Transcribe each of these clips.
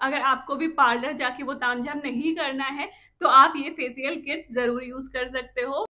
अगर आपको भी पार्लर जाके वो तामझाम नहीं करना है तो आप ये फेशियल किट जरूर यूज कर सकते हो।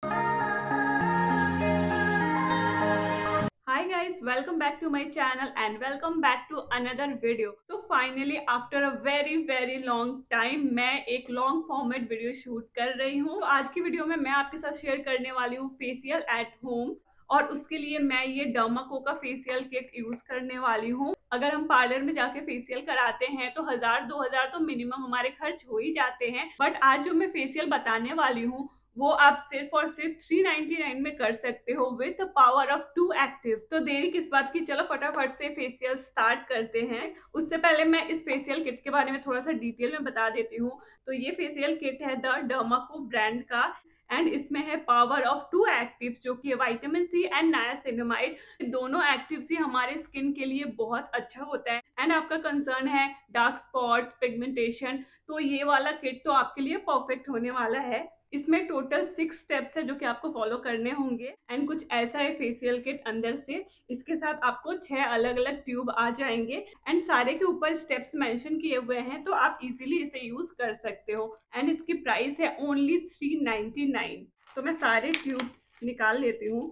Hi guys, welcome back to my channel and welcome back to another video. So finally after a very long time मैं एक लॉन्ग फॉर्मेट वीडियो शूट कर रही हूँ। तो आज की वीडियो में मैं आपके साथ शेयर करने वाली हूँ फेशियल एट होम, और उसके लिए मैं ये डर्माको का फेशियल किट यूज करने वाली हूँ। अगर हम पार्लर में जाके फेशियल कराते हैं तो 1000-2000 तो मिनिमम हमारे खर्च हो ही जाते हैं, बट आज जो मैं फेशियल बताने वाली हूँ वो आप सिर्फ और सिर्फ 399 में कर सकते हो with the power of 2 active. तो देरी किस बात की, चलो फटाफट से फेशियल स्टार्ट करते हैं। उससे पहले मैं इस फेशियल किट के बारे में थोड़ा सा डिटेल में बता देती हूँ। तो ये फेशियल किट है द डर्माको ब्रांड का एंड इसमें है पावर ऑफ 2 एक्टिव्स जो कि विटामिन सी एंड नायासिनामाइड। दोनों एक्टिव्स ही हमारे स्किन के लिए बहुत अच्छा होता है। एंड आपका कंसर्न है डार्क स्पॉट्स, पिगमेंटेशन, तो ये वाला किट तो आपके लिए परफेक्ट होने वाला है। इसमें टोटल 6 स्टेप्स है जो कि आपको फॉलो करने होंगे एंड कुछ ऐसा है फेशियल किट अंदर से। इसके साथ आपको 6 अलग अलग ट्यूब आ जाएंगे एंड सारे के ऊपर स्टेप्स मेंशन किए हुए हैं, तो आप इजीली इसे यूज कर सकते हो। एंड इसकी प्राइस है ओनली 399। तो मैं सारे ट्यूब्स निकाल लेती हूँ।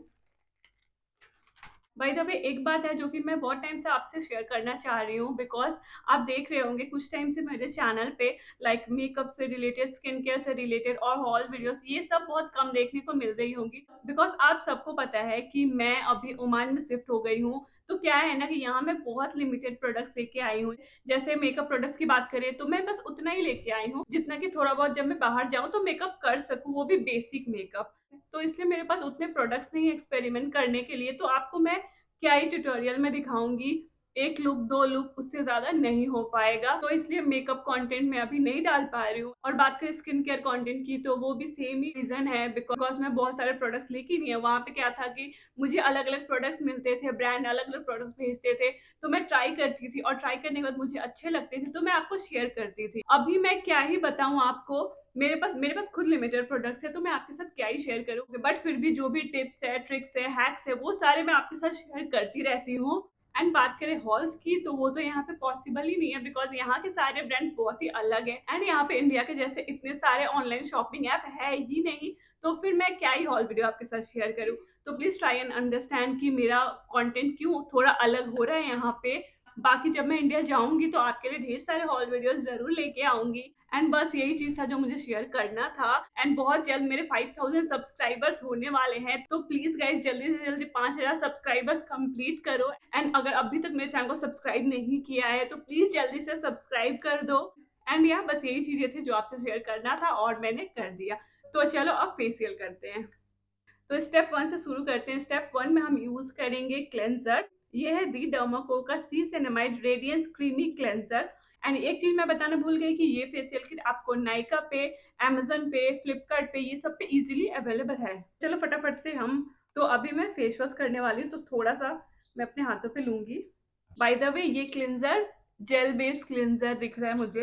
बाय द वे एक बात है जो कि मैं बहुत टाइम से आपसे शेयर करना चाह रही हूँ, बिकॉज आप देख रहे होंगे कुछ टाइम से मेरे चैनल पे लाइक मेकअप से रिलेटेड, स्किन केयर से रिलेटेड और हॉल वीडियोस ये सब बहुत कम देखने को मिल रही होंगी। बिकॉज आप सबको पता है कि मैं अभी ओमान में शिफ्ट हो गई हूँ, तो क्या है ना कि यहाँ मैं बहुत लिमिटेड प्रोडक्ट्स लेके आई हूँ। जैसे मेकअप प्रोडक्ट्स की बात करें तो मैं बस उतना ही लेके आई हूँ जितना कि थोड़ा बहुत जब मैं बाहर जाऊँ तो मेकअप कर सकूँ, वो भी बेसिक मेकअप। तो इसलिए मेरे पास उतने प्रोडक्ट्स नहीं एक्सपेरिमेंट करने के लिए। तो आपको मैं क्या ही ट्यूटोरियल में दिखाऊंगी, एक लुक 2 लुक, उससे ज्यादा नहीं हो पाएगा। तो इसलिए मेकअप कंटेंट में अभी नहीं डाल पा रही हूँ। और बात करें स्किन केयर कंटेंट की तो वो भी सेम ही रीजन है, बिकॉज मैं बहुत सारे प्रोडक्ट्स लेके नहीं है। वहां पे क्या था कि मुझे अलग अलग प्रोडक्ट्स मिलते थे, ब्रांड अलग अलग प्रोडक्ट्स भेजते थे, तो मैं ट्राई करती थी और ट्राई करने के बाद मुझे अच्छे लगते थे तो मैं आपको शेयर करती थी। अभी मैं क्या ही बताऊं आपको, मेरे पास खुद लिमिटेड प्रोडक्ट्स है तो मैं आपके साथ क्या ही शेयर करूँ, बट फिर भी जो भी टिप्स है, ट्रिक्स है, हैक्स है, वो सारे मैं आपके साथ शेयर करती रहती हूँ। एंड बात करें हॉल्स की तो वो तो यहाँ पे पॉसिबल ही नहीं है, बिकॉज यहाँ के सारे ब्रांड्स बहुत ही अलग है एंड यहाँ पे इंडिया के जैसे इतने सारे ऑनलाइन शॉपिंग ऐप है ही नहीं, तो फिर मैं क्या ही हॉल वीडियो आपके साथ शेयर करूँ। तो प्लीज ट्राई एंड अंडरस्टैंड कि मेरा कंटेंट क्यों थोड़ा अलग हो रहा है यहाँ पे। बाकी जब मैं इंडिया जाऊंगी तो आपके लिए ढेर सारे हॉल वीडियोस जरूर लेके आऊंगी। एंड बस यही चीज था जो मुझे शेयर करना था। एंड बहुत जल्द मेरे 5000 सब्सक्राइबर्स होने वाले हैं, तो प्लीज गाइज जल्दी से जल्दी 5000 सब्सक्राइबर्स कंप्लीट करो। एंड अगर अभी तक मेरे चैनल को सब्सक्राइब नहीं किया है तो प्लीज जल्दी से सब्सक्राइब कर दो। एंड यार बस यही चीजें थी जो आपसे शेयर करना था और मैंने कर दिया। तो चलो अब फेशियल करते हैं। तो स्टेप 1 से शुरू करते हैं। स्टेप 1 में हम यूज करेंगे क्लेंजर। ये है दी डर्माको का C cinamide radiance creamy cleanser. And एक चीज मैं बताना भूल गई कि ये फेशियल किट आपको नाइका पे, अमेजन पे, फ्लिपकार्ट पे, ये सब पे इजीली अवेलेबल है। चलो फटाफट से हम, तो अभी मैं फेस वॉश करने वाली हूँ तो थोड़ा सा मैं अपने हाथों पे लूंगी। बाय द वे ये क्लिंजर जेल बेस्ड क्लिंजर दिख रहा है मुझे,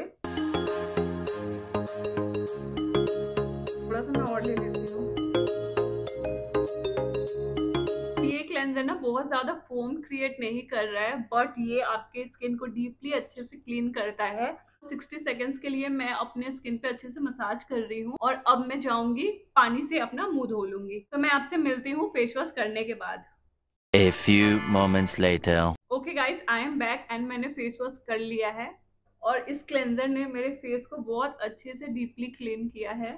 थोड़ा सा मैं और ले लेती हूँ। क्लेंजर ना बहुत ज्यादा फोम क्रिएट नहीं कर रहा है, बट ये आपके स्किन को डीपली अच्छे से क्लीन करता है। 60 सेकेंड्स के लिए मैं अपने स्किन पे अच्छे से मसाज कर रही हूँ और अब मैं जाऊंगी पानी से अपना मुंह धो लूंगी। तो मैं आपसे मिलती हूँ फेस वॉश करने के बाद। A few moments later. Okay guys, I am back and मैंने फेस वॉश कर लिया है और इस क्लेंजर ने मेरे फेस को बहुत अच्छे से डीपली क्लीन किया है।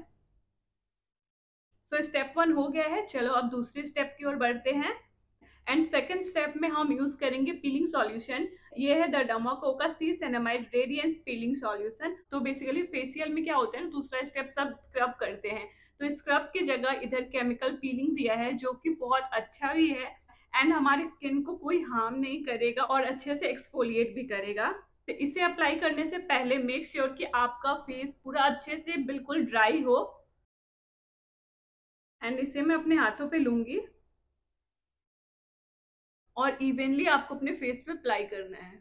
सो स्टेप 1 हो गया है। चलो अब दूसरे स्टेप की ओर बढ़ते हैं। एंड सेकेंड स्टेप में हम यूज करेंगे पीलिंग सॉल्यूशन। ये है द डर्माको का C cinamide radiance peeling solution. तो बेसिकली फेशियल में क्या होता है ना, दूसरा स्टेप सब स्क्रब करते हैं, तो स्क्रब की जगह इधर केमिकल पीलिंग दिया है जो कि बहुत अच्छा भी है एंड हमारी स्किन को कोई हार्म नहीं करेगा और अच्छे से एक्सफोलिएट भी करेगा। तो इसे अप्लाई करने से पहले मेक श्योर कि आपका फेस पूरा अच्छे से बिल्कुल ड्राई हो। एंड इसे मैं अपने हाथों पे लूंगी और इवनली आपको अपने फेस पे अप्लाई करना है।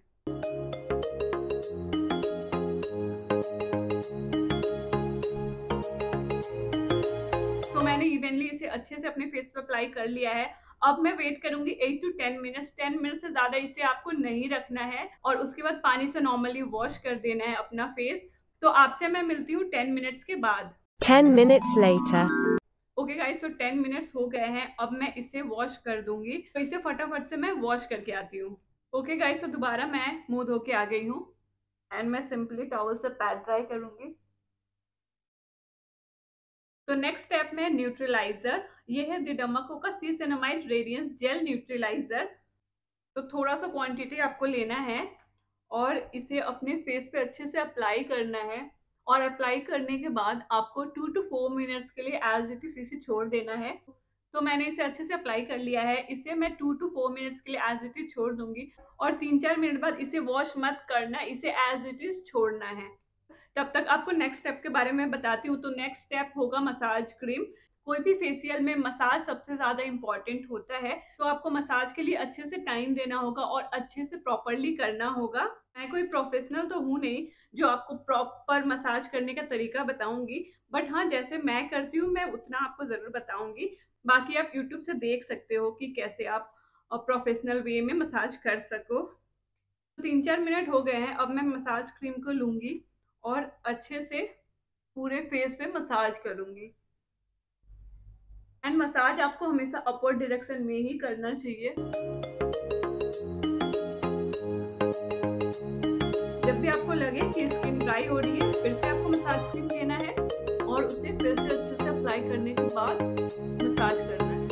तो मैंने इवनली इसे अच्छे से अपने फेस पे अप्लाई कर लिया है। अब मैं वेट करूंगी 8 to 10 मिनट्स। 10 मिनट से ज्यादा इसे आपको नहीं रखना है और उसके बाद पानी से नॉर्मली वॉश कर देना है अपना फेस। तो आपसे मैं मिलती हूँ 10 मिनट्स के बाद। 10 minutes later. ओके गाइस, तो 10 मिनट्स हो गए हैं। अब मैं इसे वॉश कर दूंगी, तो इसे फटाफट से मैं वॉश करके आती हूँ। ओके गाइस, तो दोबारा मैं मुंह धो के आ गई हूँ एंड मैं सिंपली टॉवल से पैड ड्राई करूंगी। तो नेक्स्ट स्टेप में न्यूट्रलाइजर, ये है द डर्माको का सीसेनामाइड रेडियंस जेल न्यूट्रलाइजर। तो थोड़ा सा क्वांटिटी आपको लेना है और इसे अपने फेस पे अच्छे से अप्लाई करना है। और अप्लाई करने के बाद आपको 2 to 4 मिनट्स के लिए एज इट इज इसे छोड़ देना है। तो मैंने इसे अच्छे से अप्लाई कर लिया है। इसे मैं 2 to 4 मिनट्स के लिए एज इट इज छोड़ दूंगी और 3-4 मिनट बाद इसे वॉश मत करना, इसे एज इट इज छोड़ना है। तब तक आपको नेक्स्ट स्टेप के बारे में बताती हूँ। तो नेक्स्ट स्टेप होगा मसाज क्रीम। कोई भी फेशियल में मसाज सबसे ज्यादा इंपॉर्टेंट होता है, तो आपको मसाज के लिए अच्छे से टाइम देना होगा और अच्छे से प्रॉपरली करना होगा। मैं कोई प्रोफेशनल तो हूँ नहीं जो आपको प्रॉपर मसाज करने का तरीका बताऊंगी, बट हाँ जैसे मैं करती हूँ मैं उतना आपको जरूर बताऊंगी। बाकी आप यूट्यूब से देख सकते हो कि कैसे आप प्रोफेशनल वे में मसाज कर सको। 3-4 मिनट हो गए हैं। अब मैं मसाज क्रीम को लूंगी और अच्छे से पूरे फेस पे मसाज करूंगी। एंड मसाज आपको हमेशा अपवर्ड डायरेक्शन में ही करना चाहिए। जब भी आपको लगे कि स्किन ड्राई हो रही है, फिर से आपको मसाज क्रीम लेना है और उसे फिर से अच्छे से अप्लाई करने के बाद मसाज करना है।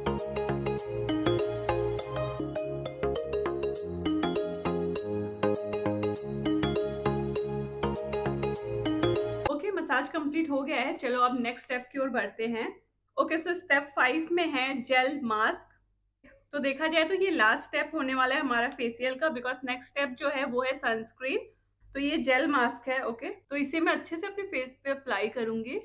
ओके, मसाज कंप्लीट हो गया है। चलो अब नेक्स्ट स्टेप की ओर बढ़ते हैं। ओके, सो स्टेप 5 में है जेल मास्क। तो देखा जाए तो ये लास्ट स्टेप होने वाला है हमारा फेशियल का, बिकॉज नेक्स्ट स्टेप जो है वो है सनस्क्रीन। तो ये जेल मास्क है। ओके, तो इसे मैं अच्छे से अपने फेस पे अप्लाई करूंगी।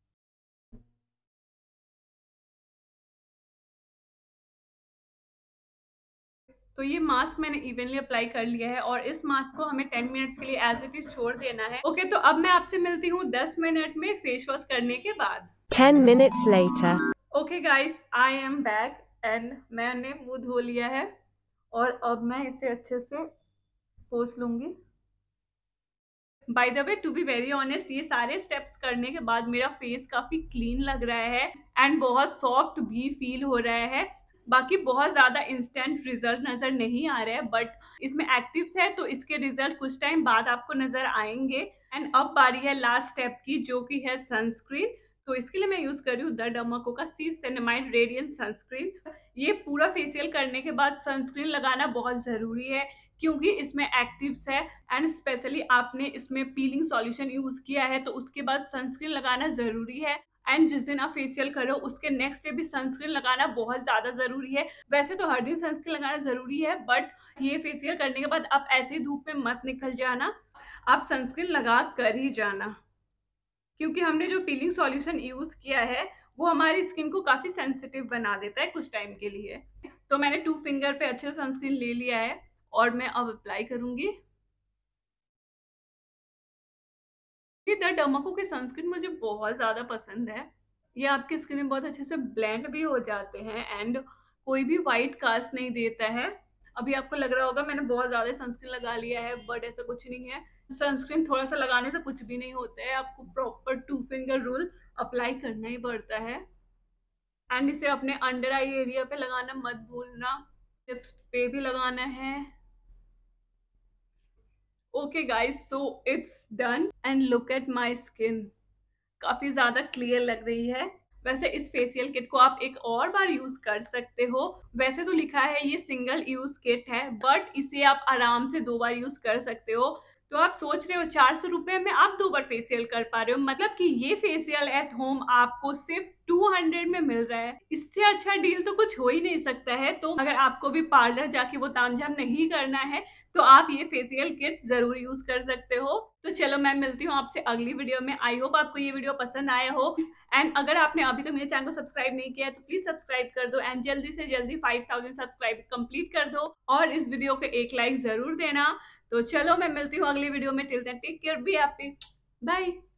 तो ये मास्क मैंने इवनली अप्लाई कर लिया है और इस मास्क को हमें 10 मिनट्स के लिए एज इट इज छोड़ देना है। ओके, तो अब मैं आपसे मिलती हूँ 10 मिनट में फेस वॉश करने के बाद। 10 minutes later. Okay guys, I am back and मैंने मुंह धो लिया है और अब मैं इसे अच्छे से पोंछ लूंगी। By the way, to be very honest, ये सारे स्टेप्स करने के बाद मेरा फेस काफी क्लीन लग रहा है एंड बहुत सॉफ्ट भी फील हो रहा है। बाकी बहुत ज्यादा इंस्टेंट रिजल्ट नजर नहीं आ रहे हैं, बट इसमें एक्टिव्स है तो इसके रिजल्ट कुछ टाइम बाद आपको नजर आएंगे। एंड अब बारी है लास्ट स्टेप की, जो कि है सनस्क्रीन। तो इसके लिए मैं यूज कर रही हूँ द डर्माको का सीसेनामाइड रेडियंस सनस्क्रीन। ये पूरा फेशियल करने के बाद सनस्क्रीन लगाना बहुत जरूरी है, क्योंकि इसमें एक्टिव्स है एंड स्पेशली आपने इसमें पीलिंग सॉल्यूशन यूज किया है, तो उसके बाद सनस्क्रीन लगाना जरूरी है। एंड जिस दिन आप फेशियल करो उसके नेक्स्ट डे भी सनस्क्रीन लगाना बहुत ज्यादा जरूरी है। वैसे तो हर दिन सनस्क्रीन लगाना जरूरी है, बट ये फेशियल करने के बाद आप ऐसे धूप में मत निकल जाना, आप सनस्क्रीन लगा कर ही जाना, क्योंकि हमने जो पीलिंग सॉल्यूशन यूज किया है वो हमारी स्किन को काफी सेंसिटिव बना देता है कुछ टाइम के लिए। तो मैंने 2 फिंगर पे अच्छे सनस्क्रीन ले लिया है और मैं अब अप्लाई करूंगी। ये द डर्माको के सनस्क्रीन मुझे बहुत ज्यादा पसंद है। ये आपकी स्किन में बहुत अच्छे से ब्लेंड भी हो जाते हैं एंड कोई भी वाइट कास्ट नहीं देता है। अभी आपको लग रहा होगा मैंने बहुत ज्यादा सनस्क्रीन लगा लिया है, बट ऐसा कुछ नहीं है। सनस्क्रीन थोड़ा सा लगाने से कुछ भी नहीं होता है, आपको प्रॉपर 2 फिंगर रूल अप्लाई करना ही पड़ता है। एंड इसे अपने अंडर आई एरिया पे लगाना मत भूलना, लिप्स पे भी लगाना है। Okay guys, so it's done and look at my skin, काफी ज्यादा क्लियर लग रही है। वैसे इस फेशियल किट को आप एक और बार यूज कर सकते हो। वैसे तो लिखा है ये सिंगल यूज किट है, बट इसे आप आराम से 2 बार यूज कर सकते हो। तो आप सोच रहे हो 400 रुपए में आप 2 बार फेशियल कर पा रहे हो, मतलब कि ये फेशियल एट होम आपको सिर्फ 200 में मिल रहा है। इससे अच्छा डील तो कुछ हो ही नहीं सकता है। तो अगर आपको भी पार्लर जाके वो तामझाम नहीं करना है तो आप ये फेशियल किट जरूर यूज कर सकते हो। तो चलो मैं मिलती हूँ आपसे अगली वीडियो में। आई होप आपको ये वीडियो पसंद आया हो। एंड अगर आपने अभी तक मेरे चैनल को सब्सक्राइब नहीं किया है तो प्लीज सब्सक्राइब कर दो एंड जल्दी से जल्दी 5000 सब्सक्राइब कंप्लीट कर दो और इस वीडियो को एक लाइक जरूर देना। तो चलो मैं मिलती हूँ अगली वीडियो में। Till then take care, be happy, bye.